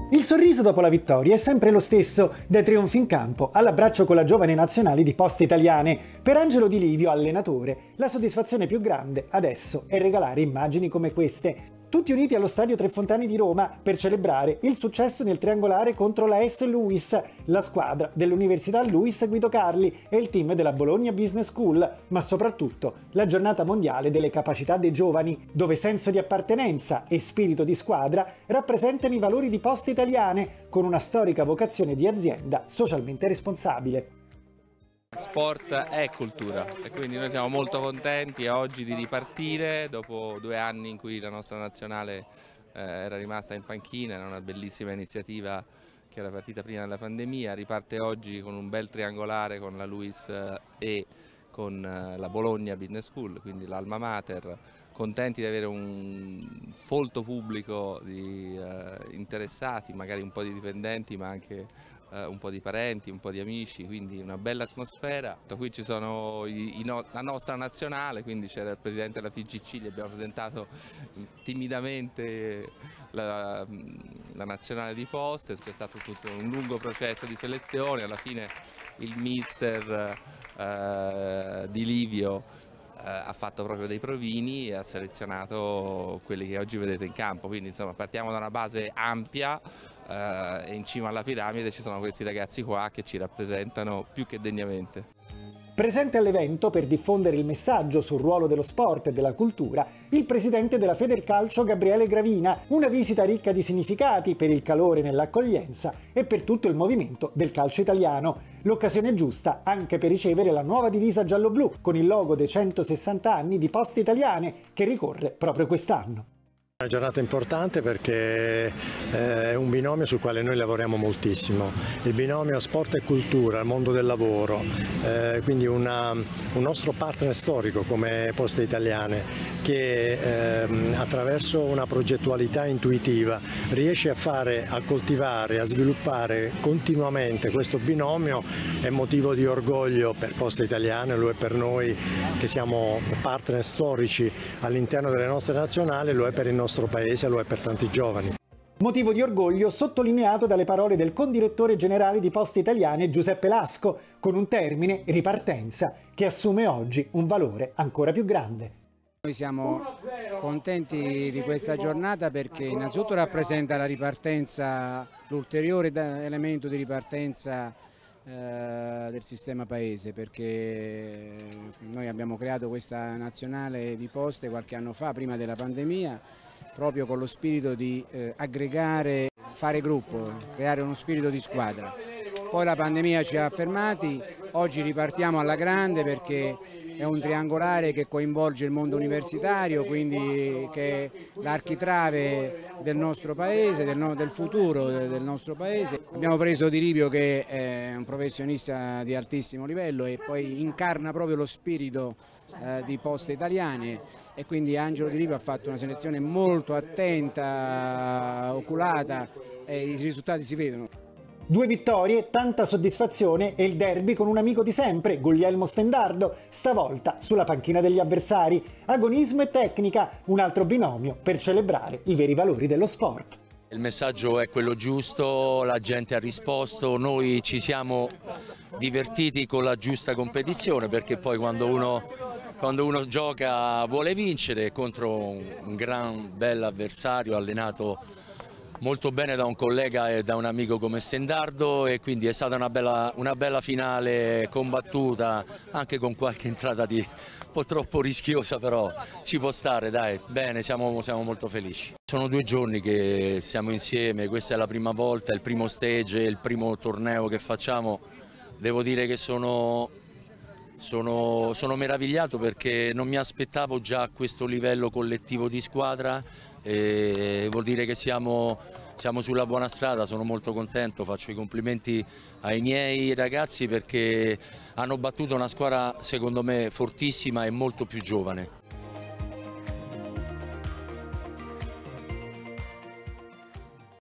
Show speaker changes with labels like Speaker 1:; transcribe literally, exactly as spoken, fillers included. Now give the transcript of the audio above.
Speaker 1: Il sorriso dopo la vittoria è sempre lo stesso, dai trionfi in campo all'abbraccio con la giovane nazionale di Poste Italiane. Per Angelo Di Livio, allenatore, la soddisfazione più grande adesso è regalare immagini come queste. Tutti uniti allo stadio Tre Fontane di Roma per celebrare il successo nel triangolare contro la S. Lewis, la squadra dell'Università Luis Guido Carli e il team della Bologna Business School, ma soprattutto la giornata mondiale delle capacità dei giovani, dove senso di appartenenza e spirito di squadra rappresentano i valori di Poste Italiane, con una storica vocazione di azienda socialmente responsabile.
Speaker 2: Sport è cultura e quindi noi siamo molto contenti oggi di ripartire dopo due anni in cui la nostra nazionale eh, era rimasta in panchina. Era una bellissima iniziativa che era partita prima della pandemia, riparte oggi con un bel triangolare con la Luis eh, e con eh, la Bologna Business School, quindi l'Alma Mater, contenti di avere un folto pubblico di eh, interessati, magari un po' di dipendenti ma anche un po' di parenti, un po' di amici, quindi una bella atmosfera. Qui ci sono i, i no, la nostra nazionale, quindi c'era il presidente della F I G C, gli abbiamo presentato timidamente la, la nazionale di Poste, c'è stato tutto un lungo processo di selezione, alla fine il mister eh, Di Livio ha fatto proprio dei provini e ha selezionato quelli che oggi vedete in campo, quindi insomma partiamo da una base ampia eh, e in cima alla piramide ci sono questi ragazzi qua che ci rappresentano più che degnamente.
Speaker 1: Presente all'evento per diffondere il messaggio sul ruolo dello sport e della cultura, il presidente della Federcalcio Gabriele Gravina, una visita ricca di significati per il calore nell'accoglienza e per tutto il movimento del calcio italiano. L'occasione giusta anche per ricevere la nuova divisa giallo-blu con il logo dei centosessanta anni di Poste Italiane che ricorre proprio quest'anno.
Speaker 3: Una giornata importante perché è un binomio sul quale noi lavoriamo moltissimo, il binomio sport e cultura, il mondo del lavoro, eh, quindi una, un nostro partner storico come Poste Italiane che eh, attraverso una progettualità intuitiva riesce a fare, a coltivare, a sviluppare continuamente questo binomio è motivo di orgoglio per Poste Italiane, lo è per noi che siamo partner storici all'interno delle nostre nazionali, lo è per il nostro paese, lo è per tanti giovani.
Speaker 1: Motivo di orgoglio sottolineato dalle parole del condirettore generale di Poste Italiane Giuseppe Lasco, con un termine, ripartenza, che assume oggi un valore ancora più grande.
Speaker 4: Noi siamo contenti di questa giornata perché innanzitutto rappresenta la ripartenza, l'ulteriore elemento di ripartenza eh, del sistema paese, perché noi abbiamo creato questa nazionale di Poste qualche anno fa, prima della pandemia, proprio con lo spirito di eh, aggregare, fare gruppo, creare uno spirito di squadra. Poi la pandemia ci ha fermati, oggi ripartiamo alla grande perché è un triangolare che coinvolge il mondo universitario, quindi che è l'architrave del nostro paese, del, no, del futuro del nostro paese. Abbiamo preso Di Livio che è un professionista di altissimo livello e poi incarna proprio lo spirito eh, di Poste Italiane e quindi Angelo Di Livio ha fatto una selezione molto attenta, oculata e i risultati si vedono.
Speaker 1: Due vittorie, tanta soddisfazione e il derby con un amico di sempre, Guglielmo Stendardo, stavolta sulla panchina degli avversari. Agonismo e tecnica, un altro binomio per celebrare i veri valori dello sport.
Speaker 5: Il messaggio è quello giusto, la gente ha risposto, noi ci siamo divertiti con la giusta competizione perché poi quando uno, quando uno gioca vuole vincere contro un gran bel avversario allenato molto bene da un collega e da un amico come Stendardo e quindi è stata una bella, una bella finale combattuta anche con qualche entrata di un po' troppo rischiosa, però ci può stare, dai, bene, siamo, siamo molto felici. Sono due giorni che siamo insieme, questa è la prima volta, è il primo stage, il primo torneo che facciamo, devo dire che sono, sono, sono meravigliato perché non mi aspettavo già questo livello collettivo di squadra. E vuol dire che siamo, siamo sulla buona strada, sono molto contento, faccio i complimenti ai miei ragazzi perché hanno battuto una squadra secondo me fortissima e molto più giovane.